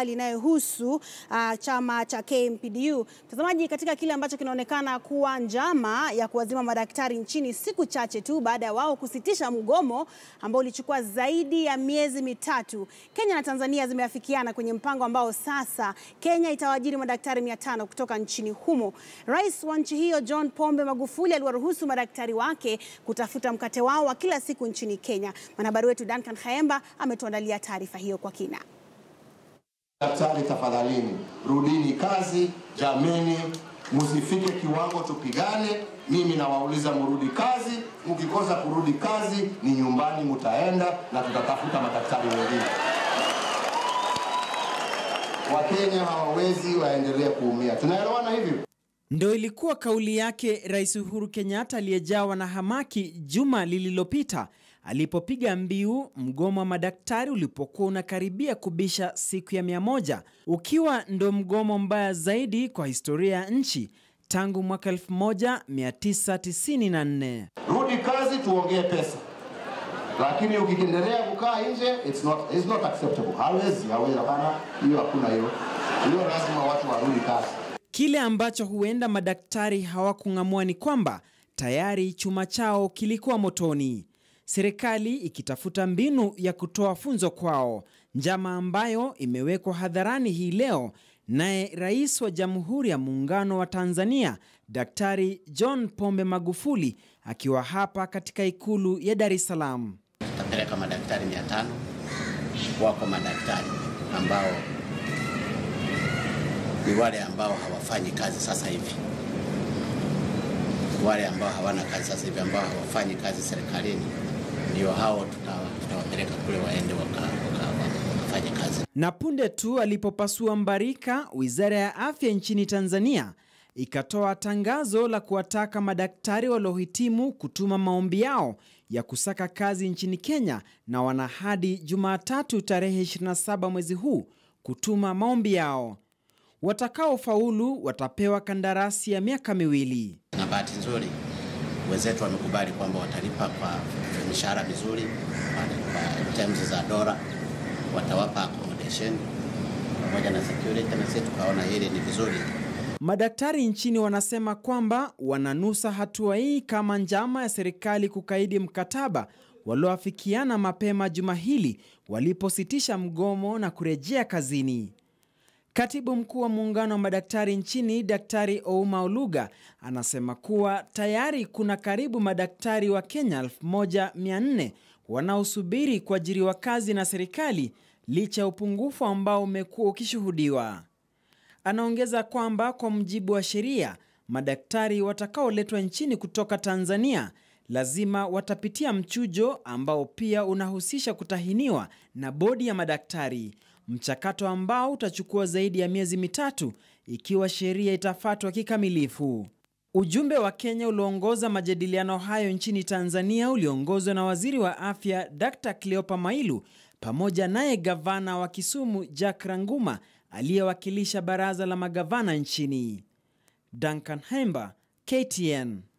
inayohusu chama cha KMPDU. Mtazamaji, katika kile ambacho kinaonekana kuwa njama ya kuwazima madaktari nchini siku chache tu baada ya wao kusitisha mgomo ambao ulichukua zaidi ya miezi mitatu, Kenya na Tanzania zimefikiana kwenye mpango ambao sasa Kenya itawaajiri madaktari 500 kutoka nchini humo. Rais wa nchi hiyo John Pombe Magufuli aliwaruhusu madaktari wake kutafuta mkate wao wa kila siku nchini Kenya. Mwanahabari wetu ametuandalia taarifa hiyo kwa kina. Daktari, tafadhalini rudini kazi, jameni, msifike kiwango tupigane. Mimi nawauliza mrudi kazi, mkikosa kurudi kazi ni nyumbani mtaenda na tutatafuta madaktari wengine. Wakenya hawawezi waendelee kuumia. Tunaelewana hivyo? Ndio ilikuwa kauli yake Rais Uhuru Kenyatta aliyejawa na hamaki juma lililopita alipopiga mbiu mgomo wa madaktari ulipokuwa unakaribia kubisha siku ya 100, ukiwa ndo mgomo mbaya zaidi kwa historia ya nchi tangu mwaka 1994. Rudi kazi tuongee pesa. Lakini ukiendelea kukaa nje it's not acceptable. Hawezi hapana, hiyo hakuna hiyo. Hiyo lazima watu warudi kazi. Kile ambacho huenda madaktari hawakung'amua ni kwamba tayari chuma chao kilikuwa motoni. Serikali ikitafuta mbinu ya kutoa funzo kwao, njama ambayo imewekwa hadharani hii leo naye Rais wa Jamhuri ya Muungano wa Tanzania Daktari-John Pombe Magufuli akiwa hapa katika ikulu ya Dar es Salaam. Tutapeleka madaktari 500. Wako madaktari ambao ni wale ambao hawafanyi kazi sasa hivi. Wale ambao hawana kazi sasa hivi, ambao hawafanyi kazi serikalini, ndio hao tutawapeleka kule waende wakafanye kazi. Na punde tu alipopasua mbarika, Wizara ya Afya nchini Tanzania ikatoa tangazo la kuwataka madaktari waliohitimu kutuma maombi yao ya kusaka kazi nchini Kenya, na wana hadi Jumatatu tarehe 27 mwezi huu kutuma maombi yao. Watakao faulu watapewa kandarasi ya miaka 2. Na bahati nzuri wenzetu wamekubali kwamba watalipa kwa mishahara mizuri, kwa terms za dola, watawapa accommodation pamoja na security, na sisi tukaona hili ni vizuri. Madaktari nchini wanasema kwamba wananusa hatua hii kama njama ya serikali kukaidi mkataba walioafikiana mapema juma hili walipositisha mgomo na kurejea kazini. Katibu mkuu wa muungano wa madaktari nchini Daktari Ouma Oluga anasema kuwa tayari kuna karibu madaktari wa Kenya 1400 wanaosubiri kuajiriwa kazi na serikali licha ya upungufu ambao umekuwa ukishuhudiwa. Anaongeza kwamba kwa mujibu wa sheria, madaktari watakaoletwa nchini kutoka Tanzania lazima watapitia mchujo ambao pia unahusisha kutahiniwa na bodi ya madaktari, mchakato ambao utachukua zaidi ya miezi mitatu ikiwa sheria itafuatwa kikamilifu. Ujumbe wa Kenya ulioongoza majadiliano hayo nchini Tanzania uliongozwa na Waziri wa Afya Dr. Cleopa Mailu pamoja naye Gavana wa Kisumu Jack Ranguma aliyewakilisha baraza la magavana nchini. KTN.